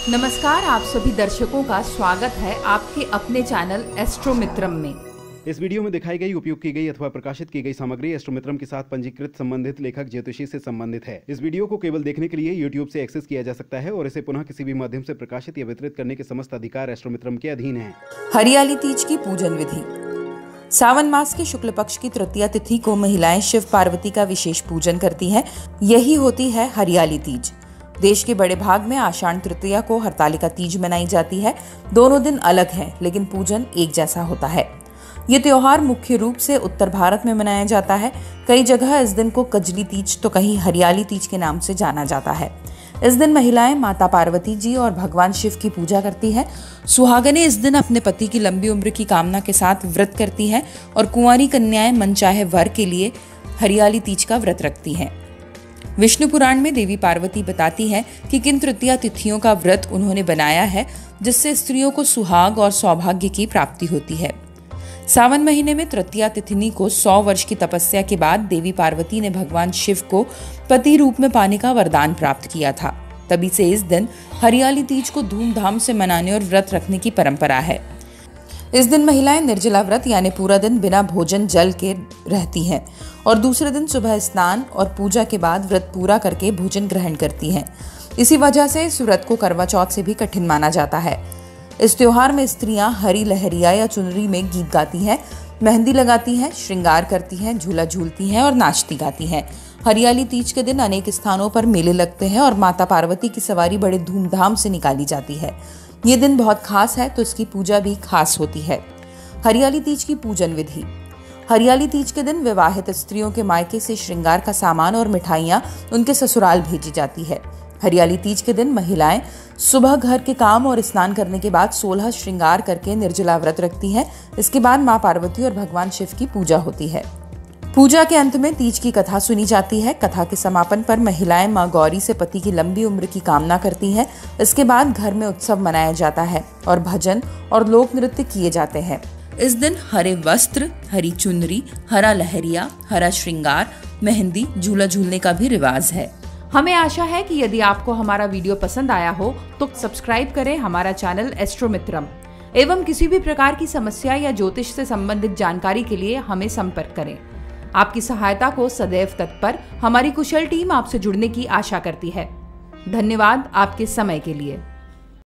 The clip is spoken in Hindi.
नमस्कार, आप सभी दर्शकों का स्वागत है आपके अपने चैनल एस्ट्रोमित्रम में। इस वीडियो में दिखाई गई, उपयोग की गई अथवा प्रकाशित की गई सामग्री एस्ट्रोमित्रम के साथ पंजीकृत संबंधित लेखक ज्योतिषी से संबंधित है। इस वीडियो को केवल देखने के लिए YouTube से एक्सेस किया जा सकता है और इसे पुनः किसी भी माध्यम से प्रकाशित या वितरित करने के समस्त अधिकार एस्ट्रोमित्रम के अधीन है। हरियाली तीज की पूजन विधि। सावन मास के शुक्ल पक्ष की तृतीया तिथि को महिलाएं शिव पार्वती का विशेष पूजन करती हैं। यही होती है हरियाली तीज। देश के बड़े भाग में आषाढ़ तृतीया को हरतालिका तीज मनाई जाती है। दोनों दिन अलग हैं, लेकिन पूजन एक जैसा होता है। ये त्योहार मुख्य रूप से उत्तर भारत में मनाया जाता है। कई जगह इस दिन को कजली तीज तो कहीं हरियाली तीज के नाम से जाना जाता है। इस दिन महिलाएं माता पार्वती जी और भगवान शिव की पूजा करती हैं। सुहागनें इस दिन अपने पति की लंबी उम्र की कामना के साथ व्रत करती हैं और कुंवारी कन्याएं मनचाहे वर के लिए हरियाली तीज का व्रत रखती हैं। विष्णु पुराण में देवी पार्वती बताती हैं कि किन तृतीया तिथियों का व्रत उन्होंने बनाया है जिससे स्त्रियों को सुहाग और सौभाग्य की प्राप्ति होती है। सावन महीने में तृतीया तिथिनी को 100 वर्ष की तपस्या के बाद देवी पार्वती ने भगवान शिव को पति रूप में पाने का वरदान प्राप्त किया था। तभी से इस दिन हरियाली तीज को धूमधाम से मनाने और व्रत रखने की परंपरा है। इस दिन महिलाएं निर्जला व्रत यानी पूरा दिन बिना भोजन जल के रहती हैं और दूसरे दिन सुबह स्नान और पूजा के बाद व्रत पूरा करके भोजन ग्रहण करती हैं। इसी वजह से इस व्रत को करवा चौथ से भी कठिन माना जाता है। इस त्योहार में स्त्रियां हरी लहरिया या चुनरी में गीत गाती हैं, मेहंदी लगाती हैं, श्रृंगार करती हैं, झूला झूलती हैं और नाचती गाती हैं। हरियाली तीज के दिन अनेक स्थानों पर मेले लगते हैं और माता पार्वती की सवारी बड़े धूमधाम से निकाली जाती है। ये दिन बहुत खास है तो इसकी पूजा भी खास होती है। हरियाली तीज की पूजन विधि। हरियाली तीज के दिन विवाहित स्त्रियों के मायके से श्रृंगार का सामान और मिठाइयाँ उनके ससुराल भेजी जाती है। हरियाली तीज के दिन महिलाएं सुबह घर के काम और स्नान करने के बाद 16 श्रृंगार करके निर्जला व्रत रखती हैं। इसके बाद मां पार्वती और भगवान शिव की पूजा होती है। पूजा के अंत में तीज की कथा सुनी जाती है। कथा के समापन पर महिलाएं मां गौरी से पति की लंबी उम्र की कामना करती हैं। इसके बाद घर में उत्सव मनाया जाता है और भजन और लोक नृत्य किए जाते हैं। इस दिन हरे वस्त्र, हरी चुनरी, हरा लहरिया, हरा श्रृंगार, मेहंदी, झूला झूलने का भी रिवाज है। हमें आशा है कि यदि आपको हमारा वीडियो पसंद आया हो तो सब्सक्राइब करें हमारा चैनल एस्ट्रोमित्रम एवं किसी भी प्रकार की समस्या या ज्योतिष से संबंधित जानकारी के लिए हमें संपर्क करें। आपकी सहायता को सदैव तत्पर हमारी कुशल टीम आपसे जुड़ने की आशा करती है। धन्यवाद आपके समय के लिए।